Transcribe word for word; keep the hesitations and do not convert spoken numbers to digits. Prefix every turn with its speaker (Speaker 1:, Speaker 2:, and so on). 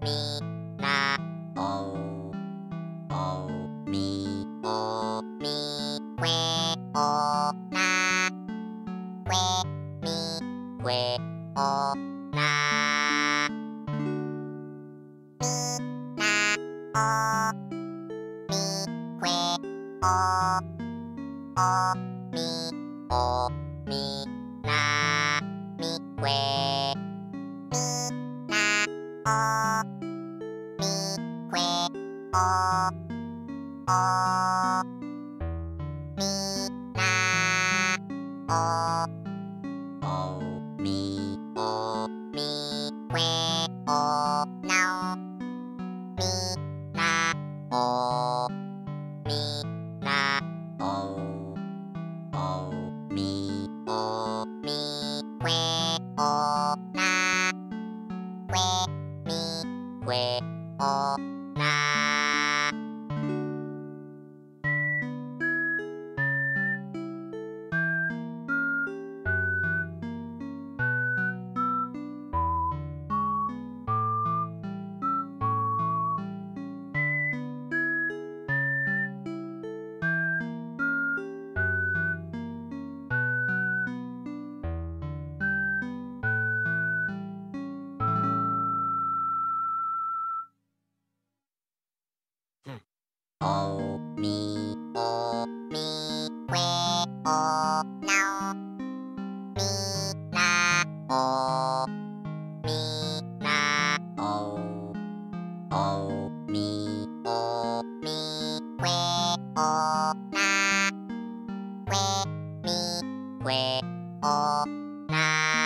Speaker 1: みなおおみおみくえおなくえみくえおなみなおみくえおおみおみなみくえみなおみくえおおみなおおみおみくえおなおみなおみなおおみおみくえおなくえみくえおなおみおみくえおなおみなおみなおおみおみくえおなくえみくえおな